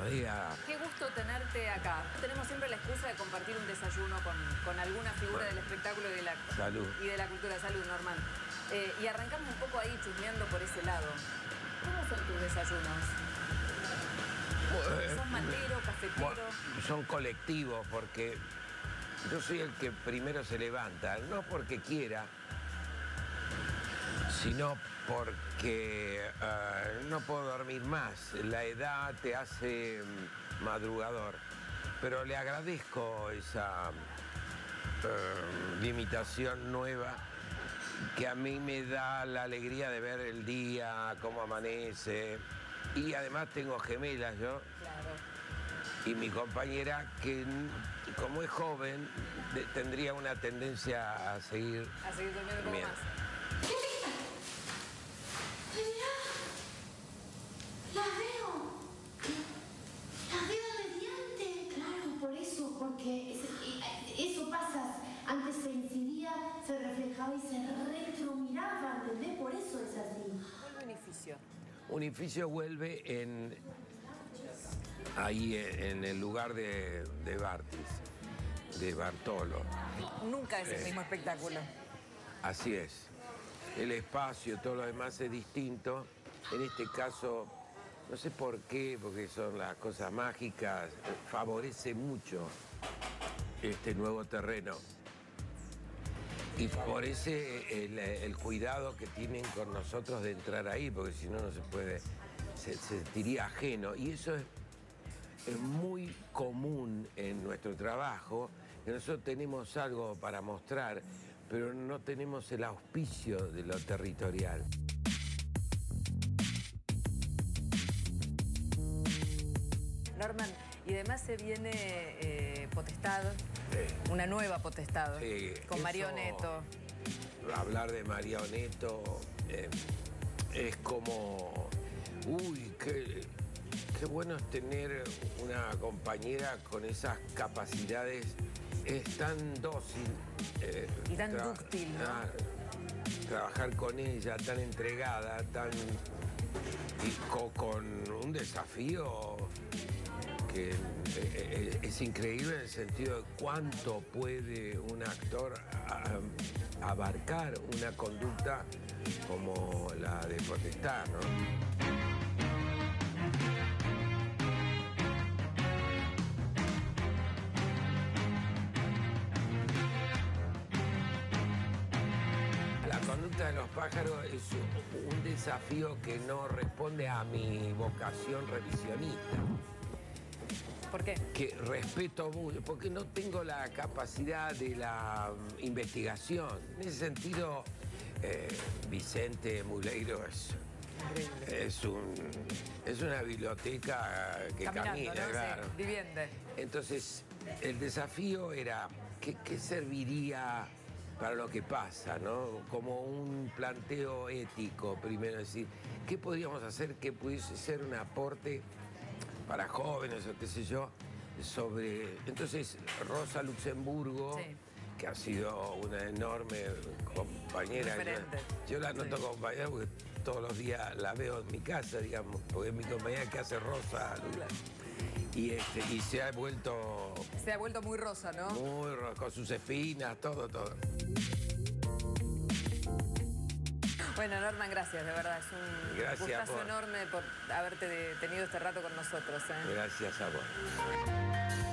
Buenos días. Qué gusto tenerte acá. Tenemos siempre la excusa de compartir un desayuno con alguna figura del espectáculo y de la, Salud. Y de la cultura. Salud, Norman. Y arrancamos un poco ahí chusmeando por ese lado. ¿Cómo son tus desayunos? ¿Sos matero, cafetero? Son colectivos porque yo soy el que primero se levanta, no porque quiera, sino porque no puedo dormir más. La edad te hace madrugador. Pero le agradezco esa limitación nueva que a mí me da la alegría de ver el día, cómo amanece. Y además tengo gemelas yo. Claro. Y mi compañera, que como es joven, tendría una tendencia a seguir durmiendo un poco más. Las veo radiante, claro, por eso, porque eso pasa. Antes se incidía, se reflejaba y se retromiraba, ¿entendés? Por eso es así. Vuelve Unificio. Unificio vuelve ahí en el lugar de Bartis, de Bartolo. Nunca es el mismo espectáculo. Así es. El espacio, todo lo demás es distinto. En este caso, no sé por qué, porque son las cosas mágicas, favorece mucho este nuevo terreno. Y favorece el cuidado que tienen con nosotros de entrar ahí, porque si no, no se puede, se sentiría ajeno. Y eso es muy común en nuestro trabajo, que nosotros tenemos algo para mostrar, pero no tenemos el auspicio de lo territorial. Norman, y además se viene Potestad, una nueva Potestad, con Mario Neto. Hablar de Mario Neto es como, uy, qué bueno es tener una compañera con esas capacidades, es tan dócil. Y tan dúctil, ¿no? Trabajar con ella, tan entregada, con un desafío que es increíble en el sentido de cuánto puede un actor abarcar una conducta como la de Potestad, ¿no? La conducta de los pájaros es un desafío que no responde a mi vocación revisionista. ¿Por qué? Que respeto mucho, porque no tengo la capacidad de la investigación. En ese sentido, Vicente Muleiro es una biblioteca que camina, ¿no? claro. Sí, viviente. Entonces, el desafío era, ¿qué serviría para lo que pasa, ¿no? Como un planteo ético, primero decir, ¿qué podríamos hacer que pudiese ser un aporte para jóvenes o qué sé yo, sobre... Entonces, Rosa Luxemburgo, sí, que ha sido una enorme compañera. Yo la noto compañera porque todos los días la veo en mi casa, digamos, porque es mi compañera que hace Rosa. Y se ha vuelto... Se ha vuelto muy rosa, ¿no? Muy rosa, con sus espinas, todo. Bueno, Norman, gracias, de verdad. Es un gustazo enorme por haberte tenido este rato con nosotros. Gracias a vos.